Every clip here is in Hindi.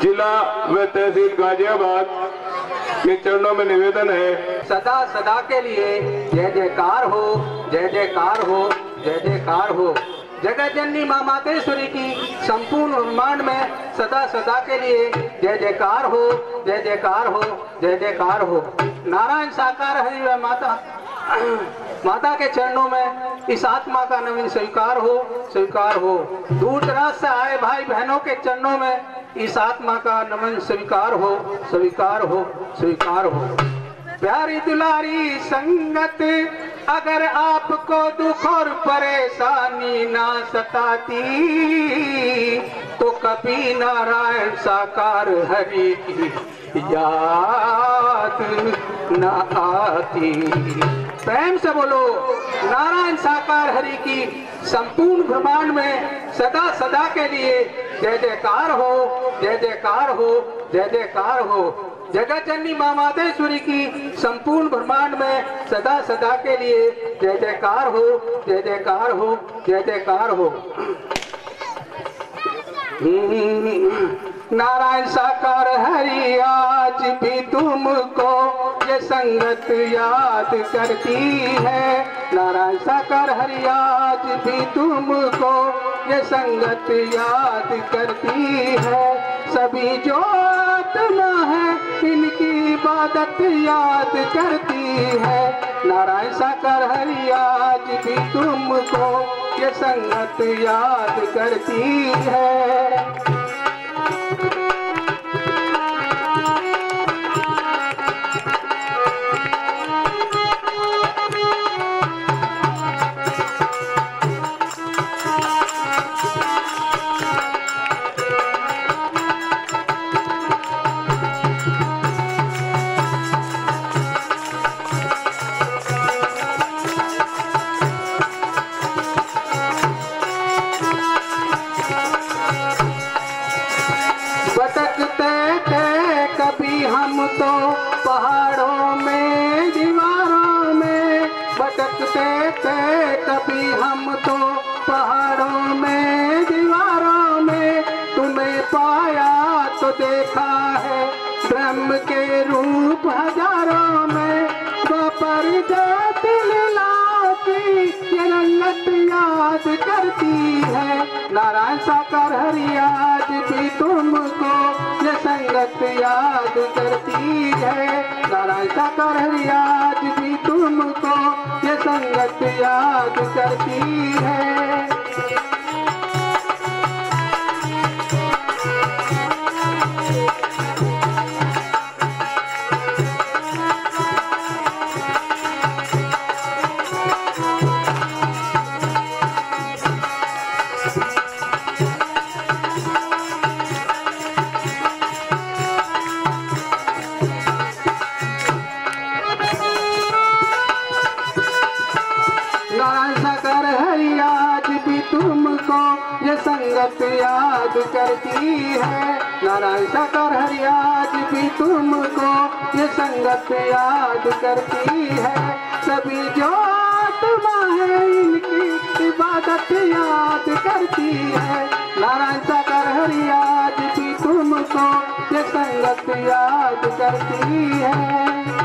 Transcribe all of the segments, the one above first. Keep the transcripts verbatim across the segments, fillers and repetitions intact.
जिला व तहसील गाजियाबाद के चरणों में निवेदन है। सदा सदा के लिए जय जयकार हो, जय जयकार हो, जय जयकार हो। जगत जननी मां मातेश्वरी की संपूर्ण ब्रह्मांड में सदा सदा के लिए जय जयकार हो, जय जयकार हो, जय जयकार हो। नारायण साकार हरि व माता माता के चरणों में इस आत्मा का नवीन स्वीकार हो, स्वीकार हो। दूर दराज से आए भाई बहनों के चरणों में इस आत्मा का नमन स्वीकार हो, स्वीकार हो, स्वीकार हो। प्यारी दुलारी संगत अगर आपको दुख और परेशानी ना सताती तो कभी नारायण साकार हरि की याद न आती। प्रेम से बोलो नारायण साकार हरि की संपूर्ण ब्रह्मांड में सदा सदा के लिए जय जयकार हो, जय जयकार हो, जय जयकार हो। जगत जननी मां मातेश्वरी की संपूर्ण ब्रह्मांड में सदा सदा के लिए जय जयकार हो, जय जयकार हो, जय जयकार हो। नारायण साकार हरि आज भी तुमको ये संगत याद करती है। नारायण साकार हरि आज भी तुमको ये संगत याद करती है। सभी जो आत्मा है इनकी इबादत याद करती है। नारायण साकार हरि आज भी तुमको ये संगत याद करती है। हम तो पहाड़ों में दीवारों में भटकते थे कभी हम तो पहाड़ों में दीवारों में। तुम्हें पाया तो देखा है ब्रह्म के रूप हजारों में। द्वापर जाति लीलाओं की ये रंगत याद करती है। नारायण साकार हरि आज भी तुमको ये संगत याद करती है। नारायण साकार हरि आज भी तुमको ये संगत याद करती है। ये संगत याद करती है। नारायण साकार हरि आज भी तुमको ये संगत याद करती है। सभी जो आत्मा है इनकी इबादत याद करती है। नारायण साकार हरि आज भी तुमको ये संगत याद करती है।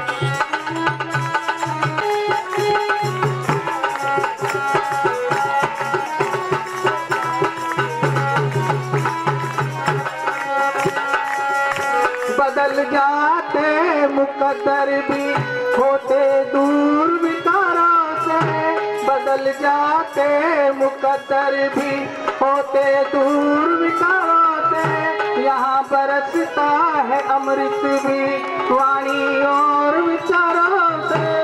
बदल जाते मुकद्दर भी होते दूर विकारों से। बदल जाते मुकद्दर भी होते दूर विकारों से। यहाँ बरसता है अमृत भी वाणी और विचारों से।